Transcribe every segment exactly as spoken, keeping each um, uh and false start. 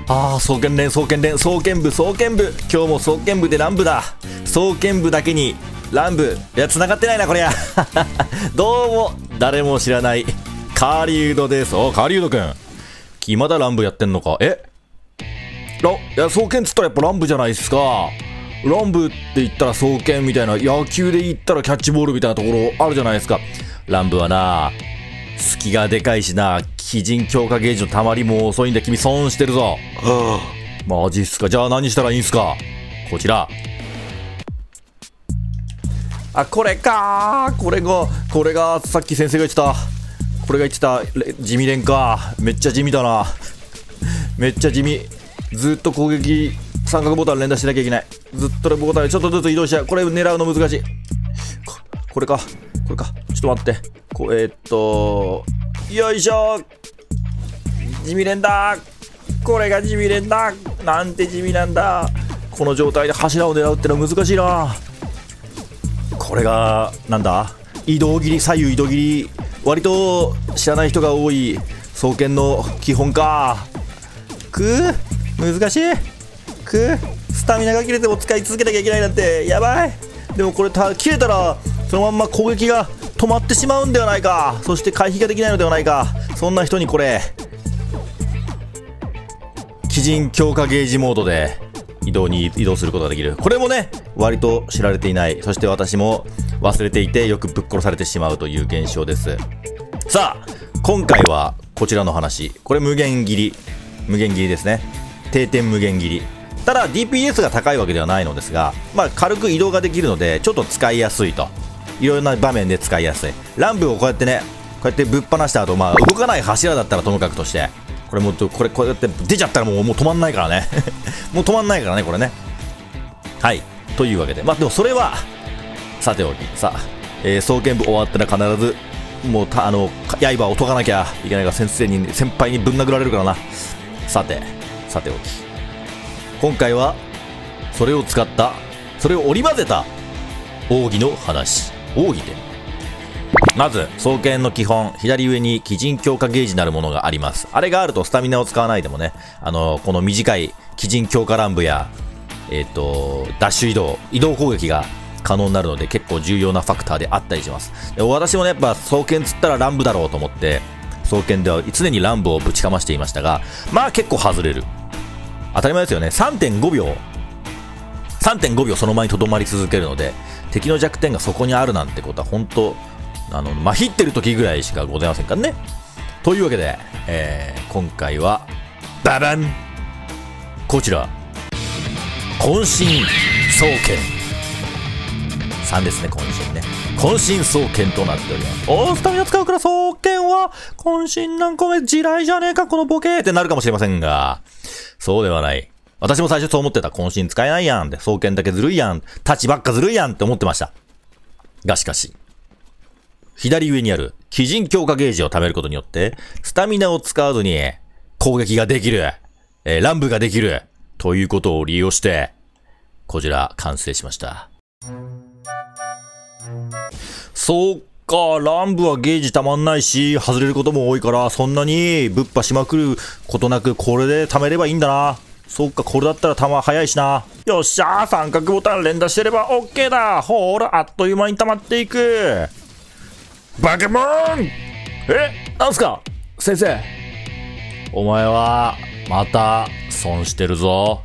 ああ、双剣連、双剣連、双剣部、双剣部。今日も双剣部で乱舞だ。双剣部だけに乱舞。いや、繋がってないな、こりゃ。どうも、誰も知らない、カーリュードです。お、カーリュードくん。君まだ乱舞やってんのか。えら、いや、双剣っつったらやっぱ乱舞じゃないですか。乱舞って言ったら双剣みたいな、野球で言ったらキャッチボールみたいなところあるじゃないですか。乱舞はな、隙がでかいしな、鬼人強化ゲージの溜まりも遅いんで君損してるぞ。はあ、マジっすか。じゃあ何したらいいんすか。こちら。あ、これかー。これが、これがさっき先生が言ってた、これが言ってた地味連か。めっちゃ地味だな。めっちゃ地味。ずっと攻撃三角ボタン連打しなきゃいけない。ずっとボタンでちょっとずつ移動しちゃう。これ狙うの難しい。こ, これかこれかちょっと待って。こえー、っとよいしょ。地味連だ。これが地味連だ。なんて地味なんだ。この状態で柱を狙うってのは難しいな。これがなんだ、移動切り、左右移動切り。割と知らない人が多い双剣の基本か。くー難しい。くースタミナが切れても使い続けなきゃいけないなんてやばい。でもこれた切れたらそのまんま攻撃が止まってしまうんではないか。そして回避ができないのではないか。そんな人にこれ鬼人強化ゲージモードで移動に移動することができる。これもね割と知られていない。そして私も忘れていてよくぶっ殺されてしまうという現象です。さあ今回はこちらの話。これ無限切り無限切りですね。定点無限切り。ただ ディーピーエス が高いわけではないのですが、まあ軽く移動ができるのでちょっと使いやすいと。いろんな場面で使いやすい。乱舞をこうやってねこうやってぶっ放した後、まあ動かない柱だったらともかくとして、これもこれこうやって出ちゃったらもうもう止まんないからね。もう止まんないからねこれね。はい、というわけで、まあでもそれはさておき、さあ、えー、双剣部終わったら必ずもうたあの刃を解かなきゃいけないが、先生に先輩にぶん殴られるからな。さてさておき、今回はそれを使ったそれを織り交ぜた奥義の話。奥義でまず双剣の基本、左上に鬼人強化ゲージなるものがあります。あれがあるとスタミナを使わないでもね、あのこの短い鬼人強化乱舞やえっとダッシュ移動移動攻撃が可能になるので結構重要なファクターであったりします。で私もねやっぱ双剣つったら乱舞だろうと思って双剣では常に乱舞をぶちかましていましたが、まあ結構外れる。当たり前ですよね。 さんてんご 秒 さんてんご 秒その前にとどまり続けるので、敵の弱点がそこにあるなんてことは本当あのまひってる時ぐらいしかございませんからね。というわけで、えー、今回はババンこちら渾身双剣さんですね。渾身ね、渾身双剣となっております。おー、スタミナ使うから双剣は渾身何個目地雷じゃねえかこのボケってなるかもしれませんが、そうではない。私も最初そう思ってた。渾身使えないやんって、双剣だけずるいやん、太刀ばっかずるいやんって思ってました。がしかし左上にある鬼人強化ゲージを貯めることによってスタミナを使わずに攻撃ができる、えー、乱舞ができるということを利用してこちら完成しました。そうか、乱舞はゲージたまんないし外れることも多いから、そんなにぶっぱしまくることなくこれで貯めればいいんだな。そっか、これだったら弾早いしな。よっしゃー、三角ボタン連打してれば OK だ。ほーら、あっという間に溜まっていく。バケモン。え、なんすか先生。お前はまた損してるぞ。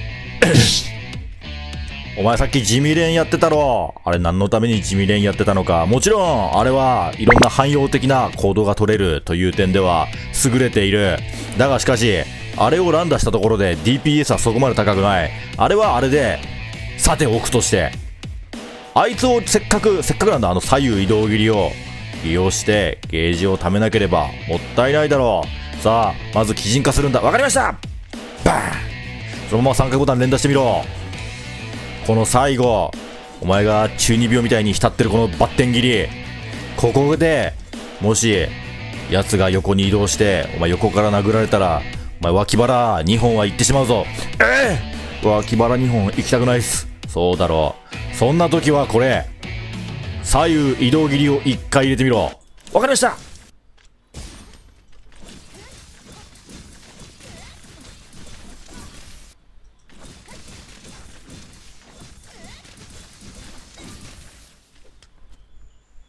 お前さっき地味連やってたろ。あれ何のために地味連やってたのか。もちろんあれはいろんな汎用的な行動が取れるという点では優れている。だがしかしあれを乱打したところで ディーピーエス はそこまで高くない。あれはあれでさておくとして、あいつをせっかくせっかくなんだ、あの左右移動切りを利用してゲージを貯めなければもったいないだろう。さあまず鬼人化するんだ。わかりました。バーン。そのまま三角ボタン連打してみろ。この最後お前が中二病みたいに浸ってるこのバッテン切り、ここでもし奴が横に移動してお前横から殴られたらお前脇腹にほんは行ってしまうぞ。ええー、脇腹にほん行きたくないっす。そうだろう。そんな時はこれ左右移動切りをいっかい入れてみろ。わかりました。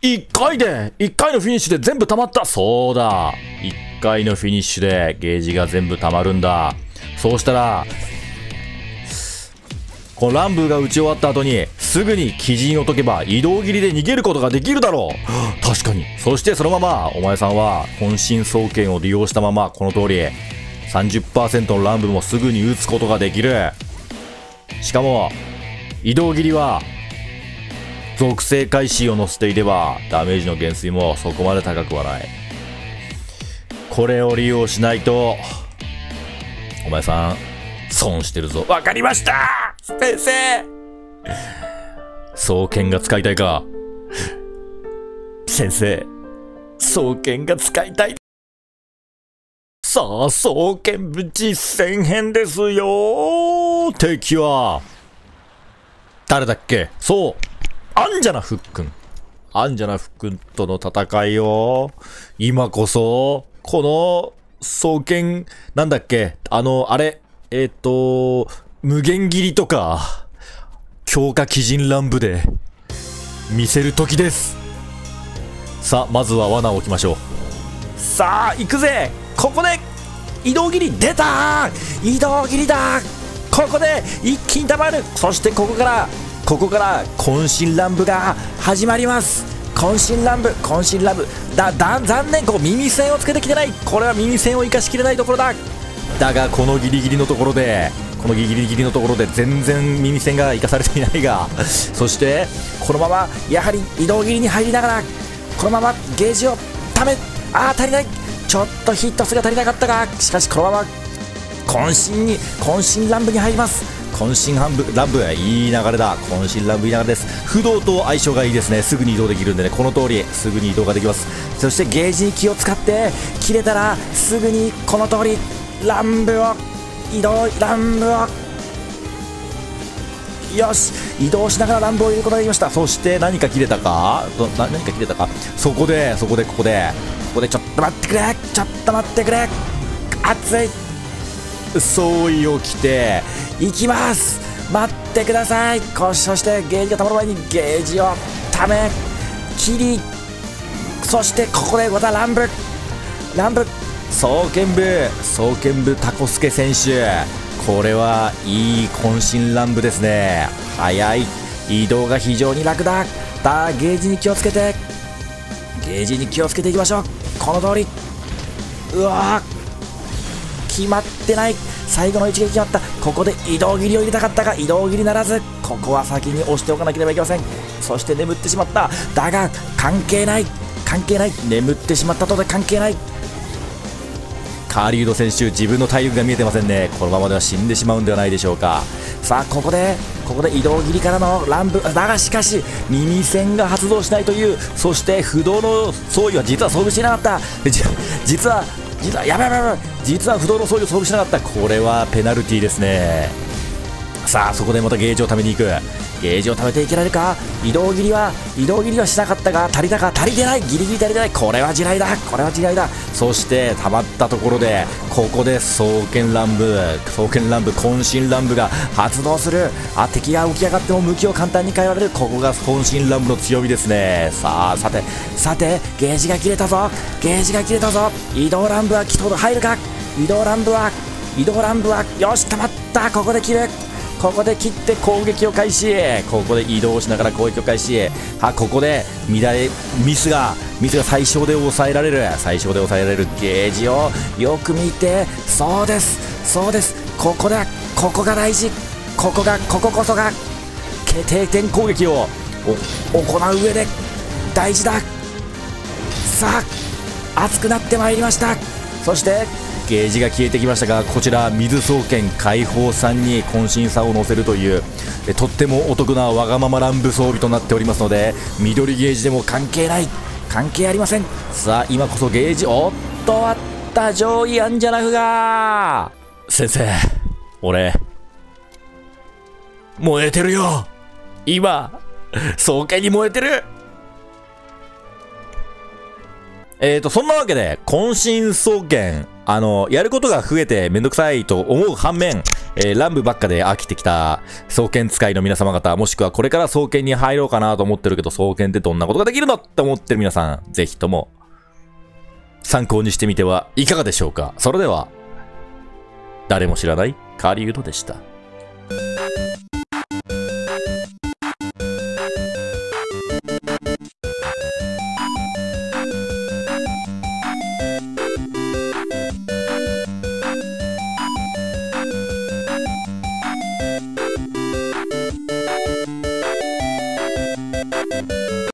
いっかいで、いっかいのフィニッシュで全部溜まった。そうだ。いっかいのフィニッシュでゲージが全部溜まるんだ。そうしたら、この乱舞が打ち終わった後に、すぐに鬼陣を解けば移動切りで逃げることができるだろう。確かに。そしてそのまま、お前さんは、渾身双剣を利用したまま、この通り、さんじゅっパーセント の乱舞もすぐに打つことができる。しかも、移動切りは、属性回避を乗せていれば、ダメージの減衰もそこまで高くはない。これを利用しないと、お前さん、損してるぞ。わかりました、先生。双剣が使いたいか。先生、双剣が使いたい。さあ、双剣部実戦編ですよ。敵は、誰だっけ。そう。アンジャナフックン。アンジャナフックンとの戦いを、今こそ、この、双剣、なんだっけ、あの、あれ、えっと、無限切りとか、強化鬼陣乱舞で、見せる時です。さあ、まずは罠を置きましょう。さあ、行くぜ。ここで、移動切り、出たー。移動切りだ。ここで、一気に溜まる。そしてここから、ここから渾身乱舞が始まります。渾身乱舞、渾身乱舞だ、だ、残念、こう耳栓をつけてきてない。これは耳栓を生かしきれないところだ。だがこのギリギリのところで、このギリギリのところで全然耳栓が生かされていないが、そしてこのままやはり移動切りに入りながら、このままゲージをため、ああ足りない、ちょっとヒット数が足りなかったが、しかしこのまま渾身に渾身乱舞に入ります。渾身乱舞、乱舞、いい流れだ。渾身乱舞いい流れです。不動と相性がいいですね。すぐに移動できるんでね、この通りすぐに移動ができます。そしてゲージに気を使って切れたらすぐにこの通り乱舞を移動、乱舞をよし移動しながら乱舞を入れることができました。そして何か切れたか、な何か切れたか、そこでそこでここでここでちょっと待ってくれ、ちょっと待ってくれ、熱い装いを着ていきます。待ってください。こそしてゲージがたまる前にゲージをため切り、そしてここでまた乱舞乱舞双剣部双剣部タコスケ選手、これはいい渾身乱舞ですね。速い移動が非常に楽だ。だゲージに気をつけてゲージに気をつけていきましょう。この通り、うわー決まってない。最後の一撃決まった。ここで移動切りを入れたかったが移動切りならず、ここは先に押しておかなければいけません。そして眠ってしまった。だが関係ない関係ない、眠ってしまったとで関係ない。カーリード選手、自分の体力が見えてませんね。このままでは死んでしまうんではないでしょうか。さあここでここで移動切りからの乱舞だが、しかし耳栓が発動しないという。そして不動の装備は実は装備していなかった。じ実は実はやばいやばいやばい、実は不動の装備を装備しなかった。これはペナルティーですね。さあそこでまたゲージを貯めに行く。ゲージを貯めていけられるか。移動切りは移動切りはしなかったが、足りたか、足りてない、ギリギリ足りてない。これは地雷だ、これは地雷だ。そして溜まったところでここで双剣乱舞双剣乱舞渾身乱舞が発動する。あ、敵が起き上がっても向きを簡単に変えられる。ここが渾身乱舞の強みですね。さあさてさてゲージが切れたぞ、ゲージが切れたぞ。移動乱舞はきっと入るか。移動乱舞は移動乱舞はよし溜まった。ここで切る、ここで切って攻撃を開始。ここで移動しながら攻撃を開始。はここで乱れミスがミスが最小で抑えられる最小で抑えられる。ゲージをよく見て、そうですそうです、ここだ、ここが大事、ここがこここそが決定点攻撃を行う上で大事だ。さあ熱くなってまいりました。そしてゲージが消えてきましたが、こちら水双剣解放さんに渾身さを乗せるというえとってもお得なわがまま乱舞装備となっておりますので、緑ゲージでも関係ない関係ありません。さあ今こそゲージ、おっとあった上位アンジャナフが、先生俺燃えてるよ、今双剣に燃えてる。えーとそんなわけで渾身双剣あの、やることが増えてめんどくさいと思う反面、えー、乱舞ばっかで飽きてきた双剣使いの皆様方、もしくはこれから双剣に入ろうかなと思ってるけど、双剣ってどんなことができるのって思ってる皆さん、ぜひとも参考にしてみてはいかがでしょうか。それでは、誰も知らない狩人でした。